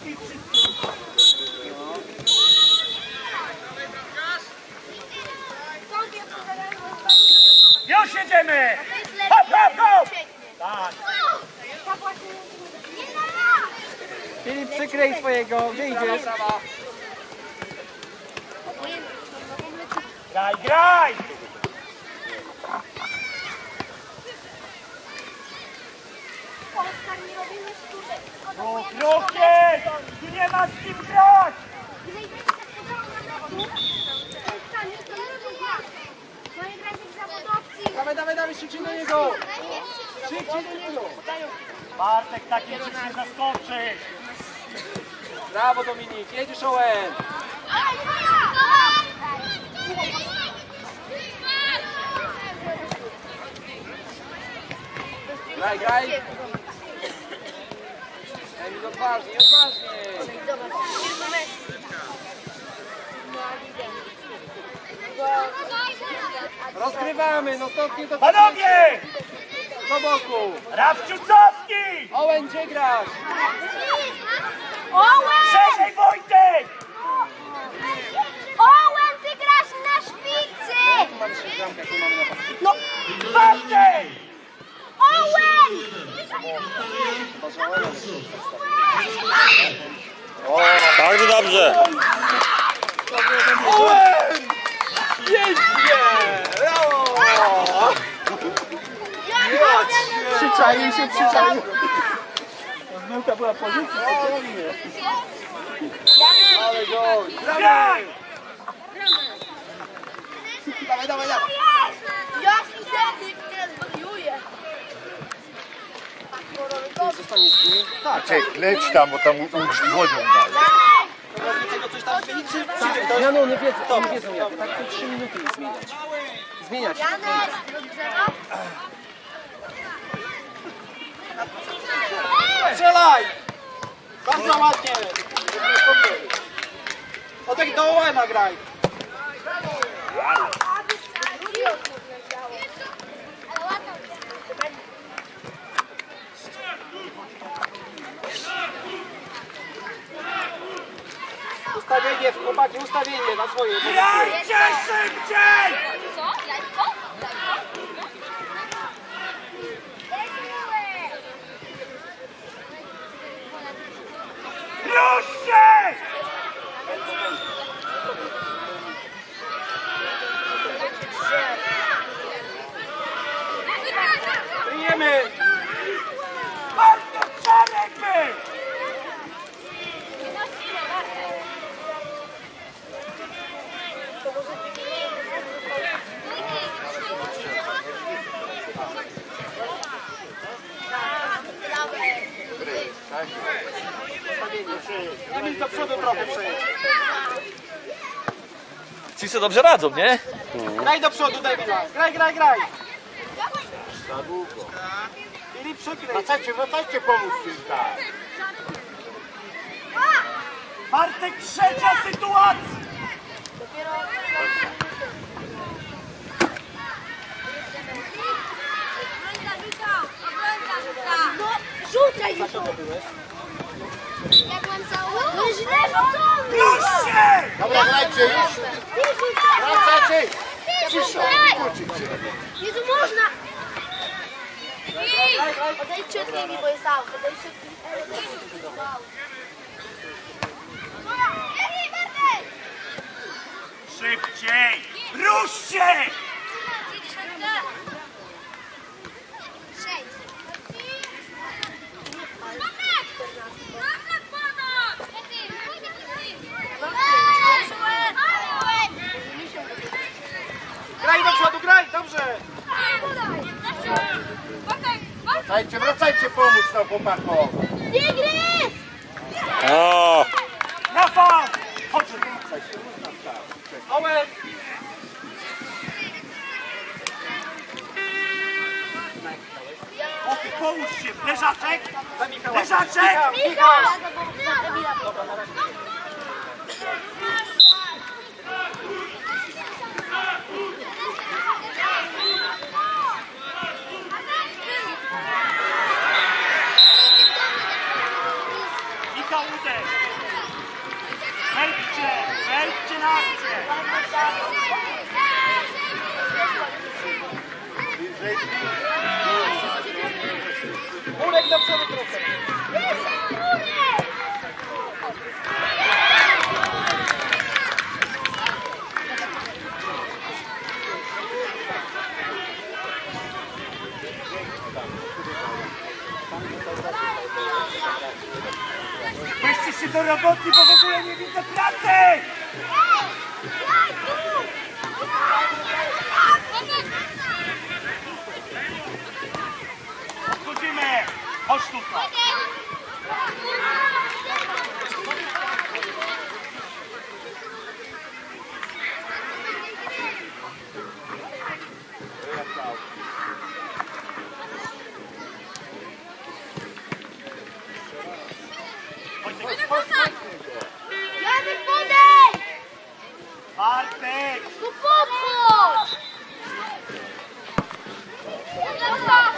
Szybciej wszyscy. Już jedziemy! Hop, hop, hop! Tak. Filip, przykryj swojego, gdzie idziesz? Graj, graj! Ruch jest! Tu nie ma z kim grać! Dawaj, dawaj, dawaj, szybciej do niego! Szybciej do niego! Bartek, takim czymś nie zaskoczysz! Brawo Dominik, jedziesz Owen! Graj, graj! Emil, odważniej, odważniej! Rozgrywamy, no stąd nie do... Panowie! Do boku! Rawciucowski! Owen, gdzie grasz? Szerzej Wojtek! Owen, ty grasz na szpicy! Mamy się bramkę, jaką mamy na pasku. No, Bartek! Owen! Bardzo dobrze. Owen! Pięknie! Brawo! Przyczaił się, przyczaił. Zbyłka była pozycji, spokojnie. Ale go! Graj! Dawaj, dawaj, dawaj! Jaki zęby teraz wariuje? Zostanie z nimi? Tak. Czek, leć tam, bo tam głodzią dalej. Coś tam zmienić, czy... Ja no, nie wiedzą jak. Tak co 3 minuty ich zmieniać. Zmieniać. Strzelaj! Bardzo ładnie! Oddech do Owena graj! Ustawienie, chłopaki, ustawienie na swoje. Grajcie szybciej! Co? Jajko? Rusz się! Kryjemy! Bartek, Przemek był! Emil do przodu trochę przejdź. Ci sobie dobrze radzą, nie? Graj do przodu, Devila. Graj, graj, graj. Za długo. Filip, przykryj. Wracajcie, wracajcie, pomóżcie im tak. Bartek, trzecia sytuacja! No, rzucaj mi to! Jak mam cały? No źle rzucony! Rusz się! Dobra, grajcie już. Wracajcie. Cisza, nie kłócić się. Jezu, można! Odejdźcie od nimi, bo jest aut. Odejdźcie od nimi. Szybciej! Rusz się! Graj do przodu, graj, dobrze. Wracajcie, wracajcie, pomóc nam chłopakom. Tygrys! O, Rafał! Chodź! Owen! O, połóż się! Leżaczek! Leżaczek! Michał! Wojtka uderz! Wejdźcie na akcję! Murek do przodu trochę. Weźcie się do roboty, bo w ogóle nie widzę pracy! Odchodzimy! Chodź tutaj! Janek, podejdź! Bartek! Tu podchodź! Zostaw!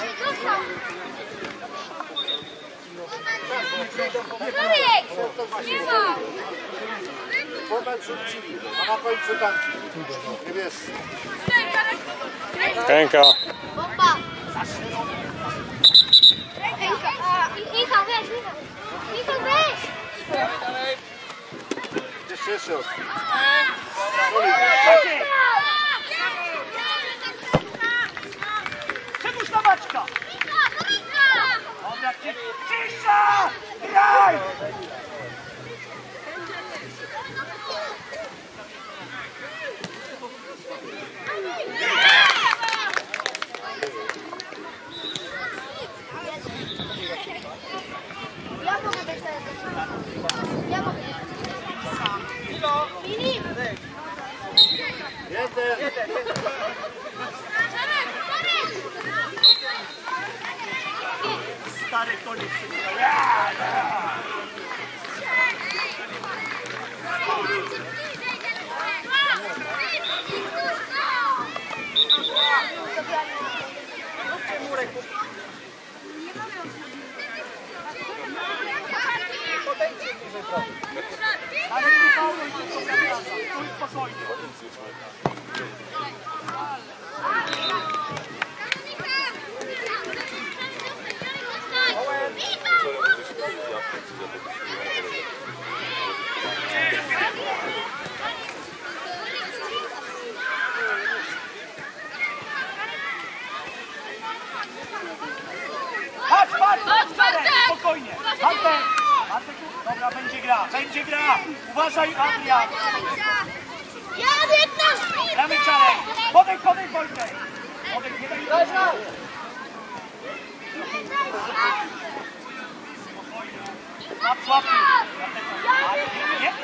Marek! Nie ma! Bobel rzucili, a na końcu tanki. Niebieski. Ręka. Bomba! Michał, weź! Michał, weź! Jeszcze od. Przepuść na Maćka! Dobra, cisza! Graj! Ja mogę być teraz. Ja mogę być. Filip! Jeden. Stary koniec. Ale nie fauluj, stój spokojnie. Patrz, spokojnie. Bartek, dobra, będzie gra. Uważaj, Adrian. Janek na Gramy Czarek. Podejdź, Wojtek. Podejdź, nie daj. Łap. Nie?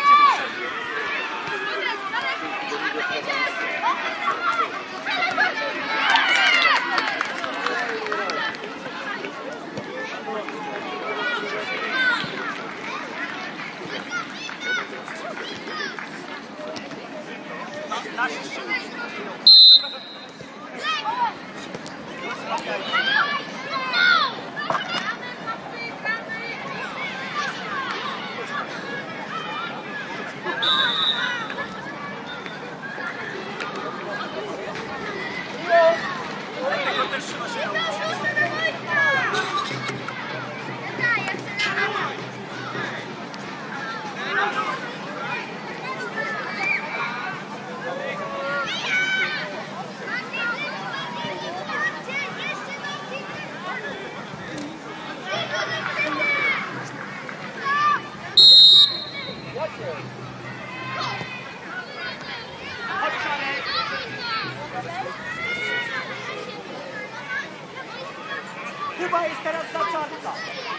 Kuba jest teraz za Czarka.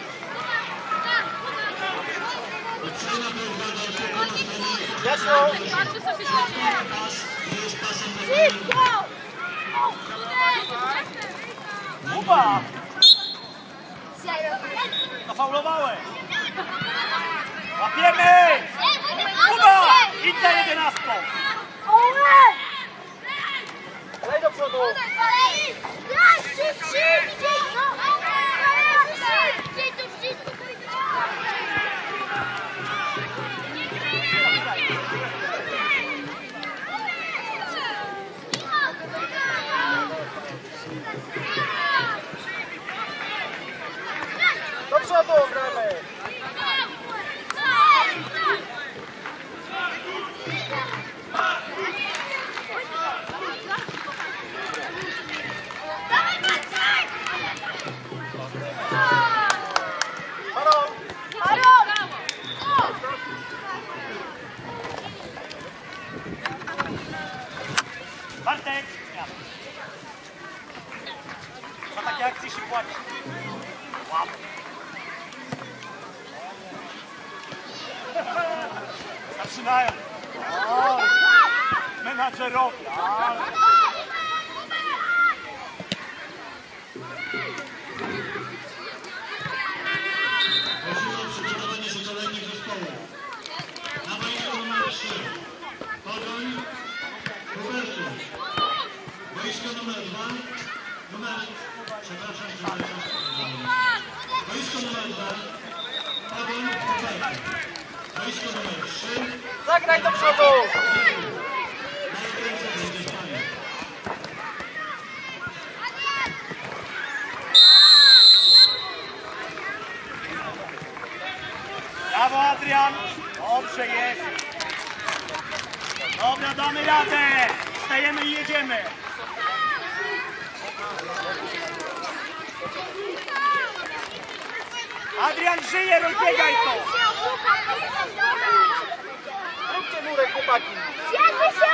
Szybko! Kuba! Zafaulowałeś! Łapiemy! Kuba! Idź za 11! Lej do przodu. zaczynają. O, menadżerowie. Ale... Prosimy o przygotowanie się kolejnych zespołów. Na boisku numer 3. Pogoń, Hubertus. Boisko numer 2. Przepraszam, że boisko numer 2. Pogoń, Hubertus. Boisko numer 3. Zagraj do przodu! Brawo, Adrian. Dobrze jest. Dobra, damy radę. Stajemy i jedziemy. Adrian żyje, rozbiegaj to. Róbcie murek, chłopaki! Zjadły się!